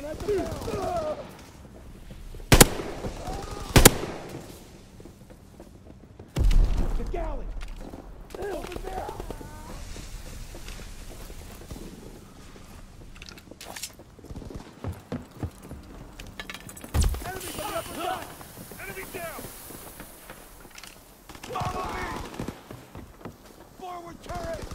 at the bell. The galley. Over there. Enemy from the upper deck. Enemy down. Follow me. Forward turret.